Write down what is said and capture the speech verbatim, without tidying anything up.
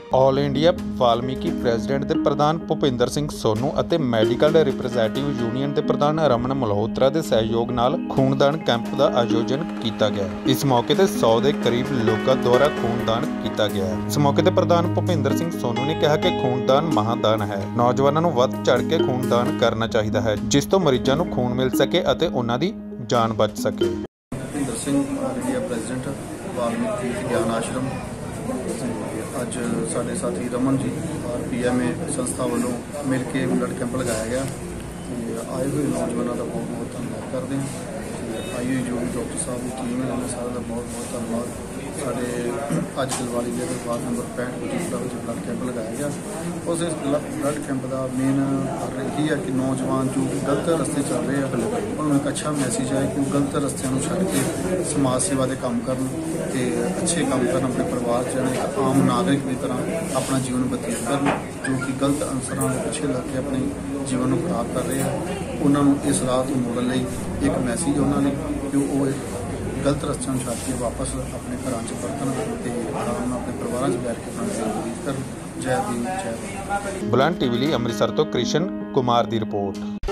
All India Valmiki president ਦੇ ਪ੍ਰਧਾਨ ਭੁਪਿੰਦਰ ਸਿੰਘ ਸੋਨੂ ਅਤੇ ਮੈਡੀਕਲ ਰਿਪਰੈਜ਼ੈਂਟੇਟਿਵ ਯੂਨੀਅਨ ਦੇ ਪ੍ਰਧਾਨ ਰਮਨ ਮਲਹੋਤਰਾ ਦੇ ਸਹਿਯੋਗ ਨਾਲ ਖੂਨਦਾਨ ਕੈਂਪ ਦਾ ਆਯੋਜਨ ਕੀਤਾ ਗਿਆ। ਇਸ ਮੌਕੇ ਤੇ ਸੌ ਦੇ ਕਰੀਬ ਲੋਕਾਂ ਦੁਆਰਾ ਖੂਨਦਾਨ ਕੀਤਾ ਗਿਆ। ਇਸ ਮੌਕੇ ਤੇ ਪ੍ਰਧਾਨ ਭੁਪਿੰਦਰ ਸਿੰਘ ਸੋਨੂ ਨੇ ਕਿਹਾ ਕਿ ਖੂਨਦਾਨ ਮਹਾਦਾਨ ਹੈ। ਨੌਜਵਾਨਾਂ ਨੂੰ ਵੱਧ ਚੜ੍ਹ ਕੇ ਖੂਨਦਾਨ ਕਰਨਾ ਚਾਹੀਦਾ ਹੈ, ਜਿਸ ਤੋਂ ਮਰੀਜ਼ਾਂ ਨੂੰ ਖੂਨ ਮਿਲ ਸਕੇ ਅਤੇ ਉਹਨਾਂ ਦੀ ਜਾਨ ਬਚ ਸਕੇ। Bhupinder Singh all India president Valmiki Gyan Ashram. ਅੱਜ ਸਾਡੇ ਸਾਥी रमन जी और पी एम ए संस्था वालों मिल के ब्लड कैंप लगाया गया। आए हुए नौजवानों का बहुत बहुत धन्यवाद करते हैं। आई हुई जो भी डॉक्टर साहब की टीम है उन्हें सारा का बहुत बहुत धन्यवाद। साढ़े अज गलवाड़ी के वार्ड नंबर पैंठ बजीपुरा में ब्लड कैंप लगाया गया। उस ब्लड कैंप का मेन कारण यही है कि नौजवान जो गलत रस्ते चल रहे हैं उन्होंने एक अच्छा मैसेज है कि गलत रस्तियों को छड़ के समाज सेवा के काम कर अच्छे काम कर अपने परिवार च एक आम नागरिक की तरह अपना जीवन बतीत कर, जो कि गलत अंसरों के पिछे लग के अपने जीवन को खराब कर रहे हैं। उन्होंने इस राह तो मोड़न एक मैसेज उन्होंने कि वो गलत रस्तियों छड़ के वापस अपने घर च परतन ते आराम अपने परिवार च बैठ के अपना जीवन बतीत कर। जय भीम जय भारत। बुलंद टीवी ਲਈ ਅੰਮ੍ਰਿਤਸਰ ਤੋਂ ਕ੍ਰਿਸ਼ਨ ਕੁਮਾਰ ਦੀ ਰਿਪੋर्ट।